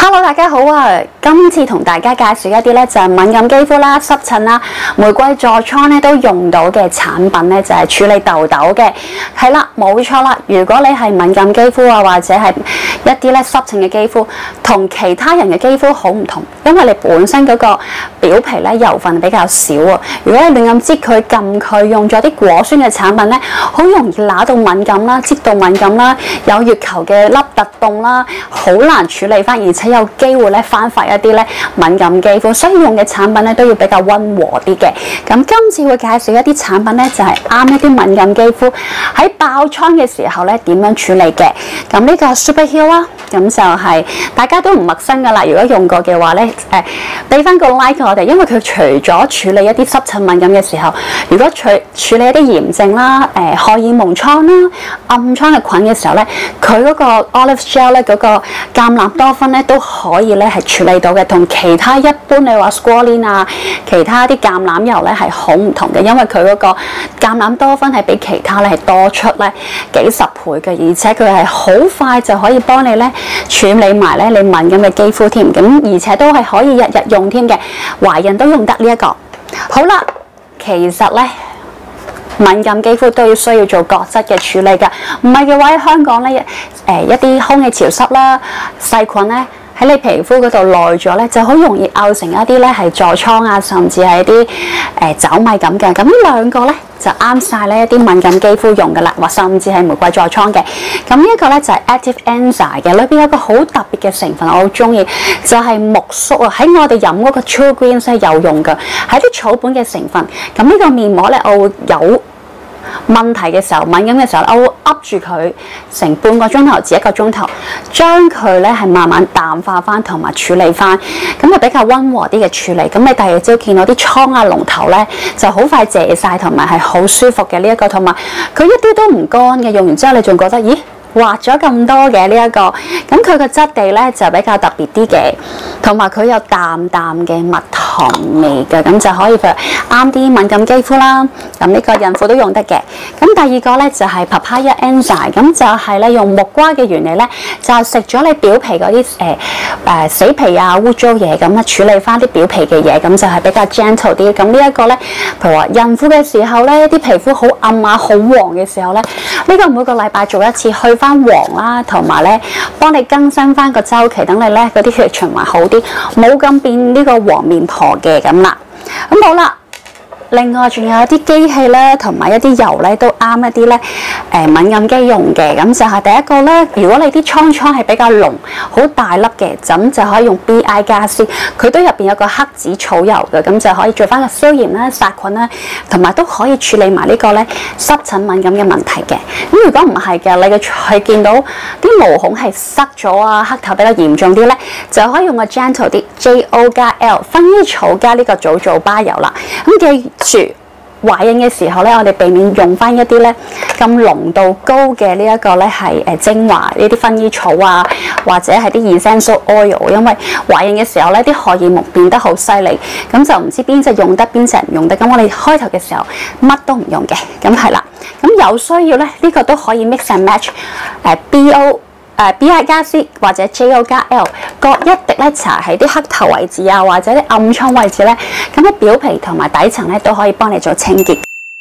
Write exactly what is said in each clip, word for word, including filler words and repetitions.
Hello， 大家好啊！今次同大家介紹一啲咧就係敏感肌膚啦、濕疹啦、玫瑰痤瘡咧都用到嘅產品咧，就係處理痘痘嘅。係啦，冇錯啦。如果你係敏感肌膚啊，或者係一啲咧濕疹嘅肌膚，同其他人嘅肌膚好唔同，因為你本身嗰個表皮咧油分比較少啊。如果你亂咁擠佢、撳佢，用咗啲果酸嘅產品咧，好容易揦到敏感啦、擠到敏感啦，有月球嘅凹凸洞啦，好難處理翻，而且有機會咧翻發一啲咧敏感肌膚，所以用嘅產品咧都要比較溫和啲嘅。咁今次會介紹一啲產品咧，就係啱一啲敏感肌膚喺爆瘡嘅時候咧點樣處理嘅。咁呢個 Super Heal 啦，咁就係大家都唔陌生噶啦。如果用過嘅話咧，誒俾翻個 like 我哋，因為佢除咗處理一啲濕疹敏感嘅時候，如果處處理一啲炎症啦、誒荷爾蒙瘡啦、暗瘡嘅菌嘅時候咧，佢嗰個 Olive Gel 咧嗰個橄欖多酚咧都可以咧係處理到嘅，同其他一般你話 Squalene 啊，其他啲橄欖油咧係好唔同嘅，因為佢嗰個橄欖多酚係比其他咧係多出咧幾十倍嘅，而且佢係好快就可以幫你咧處理埋咧你敏感嘅肌膚添，咁而且都係可以日日用添嘅，懷孕都用得呢一個。好啦，其實咧敏感肌膚都要需要做角質嘅處理㗎，唔係嘅話喺香港咧誒一啲空氣潮濕啦、細菌咧喺你皮膚嗰度耐咗咧，就好容易拗成一啲咧係痤瘡啊，甚至係啲誒走米咁嘅。咁呢兩個咧就啱晒呢一啲敏感肌膚用㗎啦，或甚至係玫瑰痤瘡嘅。咁呢一個咧就係 Active Enzyme 嘅，裏邊有一個好特別嘅成分，我好中意，就係木梳啊。喺我哋飲嗰個 True Greens 係有用㗎，係啲草本嘅成分。咁呢個面膜咧，我會有問題嘅時候、敏感嘅時候，我會噏住佢成半個鐘頭至一個鐘頭，將佢咧係慢慢淡化翻同埋處理翻，咁就比較溫和啲嘅處理。咁你第二朝見到啲瘡啊、膿頭咧，就好快謝晒，同埋係好舒服嘅呢一個，同埋佢一啲都唔乾嘅。用完之後你仲覺得，咦？滑咗咁多嘅呢一個，咁佢個質地咧就比較特別啲嘅，同埋佢有淡淡嘅蜜糖味嘅，咁就可以佢啱啲敏感肌膚啦。咁呢個孕婦都用得嘅。咁第二個咧就係 Papaya Enzyme， 咁就係咧用木瓜嘅原理咧，就係食咗你表皮嗰啲誒誒死皮啊、污糟嘢咁啊，處理翻啲表皮嘅嘢，咁就係比較 gentle 啲。咁呢一個咧，譬如話孕婦嘅時候咧，啲皮膚好暗啊、好黃嘅時候咧，呢個每個禮拜做一次去翻黃啦，同埋咧幫你更新翻個週期，等你咧嗰啲血液循環好啲，冇咁變呢個黃面婆嘅咁啦。咁好啦，另外仲有一啲機器咧，同埋一啲油咧，都啱一啲咧誒敏感肌用嘅。咁就係第一個咧，如果你啲瘡瘡係比較濃、好大粒嘅，咁就可以用 B I 加 C， 佢都入邊有個黑紫草油嘅，咁就可以做翻個消炎啦、殺菌啦，同埋都可以處理埋呢個咧濕疹敏感嘅問題嘅。咁如果唔係嘅，你嘅係見到啲毛孔係塞咗啊、黑頭比較嚴重啲咧，就可以用個 gentle 啲 J O 加 L 薰衣草加呢個祖祖巴油啦。咁記住懷孕嘅時候咧，我哋避免用翻一啲咧咁濃度高嘅呢一個咧係誒精華呢啲薰衣草啊，或者係啲 essential oil， 因為懷孕嘅時候咧啲荷爾蒙變得好犀利，咁就唔知邊隻用得邊隻唔用得。咁我哋開頭嘅時候乜都唔用嘅，咁係啦。咁有需要咧，呢、這個都可以 mix and match， 誒、呃、B O 誒 B I 加 C 或者 J O 加 L 各一滴咧搽喺啲黑頭位置啊，或者啲暗瘡位置咧，咁啲表皮同埋底層咧都可以幫你做清潔。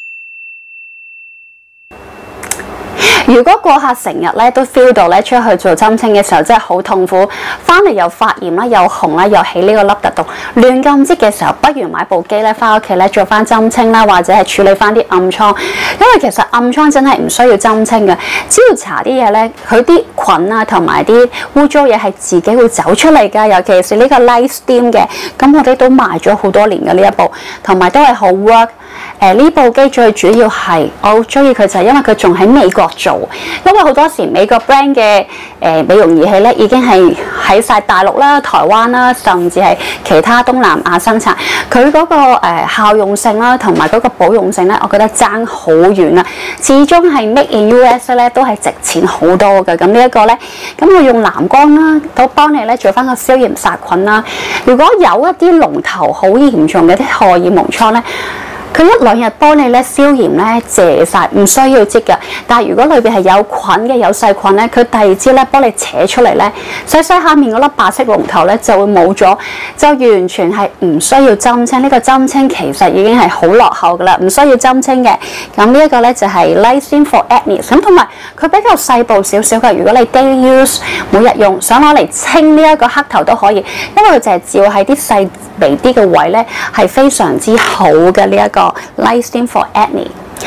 如果過客成日咧都 feel 到咧出去做針清嘅時候真係好痛苦，翻嚟又發炎啦、又紅啦、又起呢個凹凸洞，亂咁擠嘅時候，不如買部機咧翻屋企咧做翻針清啦，或者係處理翻啲暗瘡。因為其實暗瘡真係唔需要針清嘅，只要搽啲嘢咧，佢啲菌啊同埋啲污糟嘢係自己會走出嚟㗎。尤其是呢個 Light Steam 嘅，咁我哋都賣咗好多年嘅呢一部，同埋都係好 work。誒呢部機最主要係我好中意佢就係因為佢仲喺美國做，因為好多時美國 brand 嘅誒美容儀器咧已經係喺晒大陸啦、台灣啦，甚至係其他東南亞生產。佢嗰、那個誒、呃、效用性啦，同埋嗰個保用性咧，我覺得爭好遠啦。始終係 Made in U S 咧都係值錢好多嘅。咁呢一個咧，咁我用藍光啦，都幫你咧做翻個消炎殺菌啦。如果有一啲膿頭好嚴重嘅啲荷爾蒙瘡咧， 佢一兩日幫你咧消炎咧謝晒，唔需要擠嘅。但係如果裏邊係有菌嘅有細菌咧，佢第二朝咧幫你扯出嚟咧，洗洗下面嗰粒白色龍頭咧就會冇咗，就完全係唔需要針清。呢、這個針清其實已經係好落後噶啦，唔需要針清嘅。咁呢一個咧就係 Lysine for Acne， 咁同埋佢比較細部少少嘅。如果你 daily use 每日用，想攞嚟清呢一個黑頭都可以，因為佢就係照喺啲細微啲嘅位咧，係非常之好嘅呢一個 Lysine for Acne。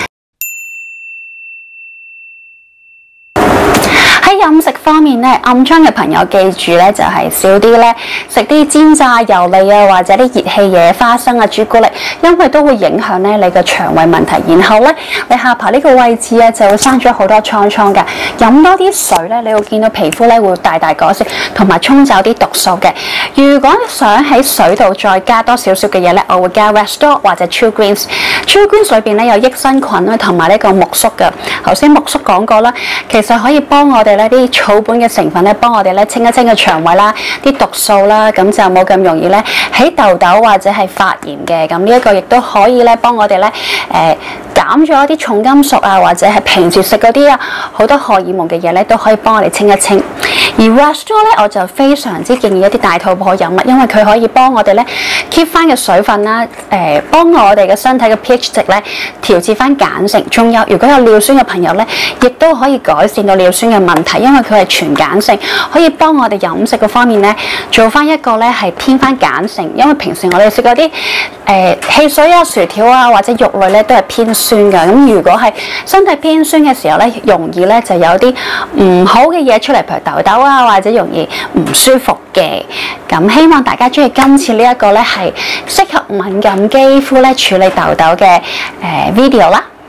喺飲食方面咧，暗瘡嘅朋友記住咧，就係少啲咧食啲煎炸油膩啊，或者啲熱氣嘢、花生啊、朱古力，因為都會影響咧你嘅腸胃問題。然後咧，你下巴呢個位置啊，就會生咗好多瘡瘡嘅。飲多啲水咧，你會見到皮膚咧會大大改善，同埋沖走啲毒素嘅。如果想喺水度再加多少少嘅嘢咧，我會加 Restore 或者 True Greens。True Greens 裏邊咧有益生菌啦，同埋呢個苜蓿嘅。頭先苜蓿講過啦，其實可以幫我哋咧啲草本嘅成分咧，幫我哋咧清一清個腸胃啦，啲毒素啦，咁就冇咁容易咧起痘痘或者係發炎嘅。咁呢一個亦都可以咧幫我哋咧誒減咗一啲重金屬啊，或者係平時食嗰啲啊好多荷爾蒙嘅嘢咧，都可以幫我哋清一清。而 Restore 咧，我就非常之建議一啲大肚婆飲物，因為佢可以幫我哋咧 keep 翻嘅水分啦，誒、呃、幫我哋嘅身體嘅 pH 值咧調節翻鹼性。仲有如果有尿酸嘅朋友咧，亦都可以改善到尿酸嘅問題，因為佢係全鹼性，可以幫我哋飲食嘅方面咧做翻一個咧係偏翻鹼性。因為平時我哋食嗰啲誒汽水啊、薯條啊或者肉類咧都係偏酸㗎。咁如果係身體偏酸嘅時候咧，容易咧就有啲唔好嘅嘢出嚟，譬如痘痘啊，或者容易唔舒服嘅。咁希望大家中意今次呢一個咧係適合敏感肌膚咧處理痘痘嘅誒 video 啦。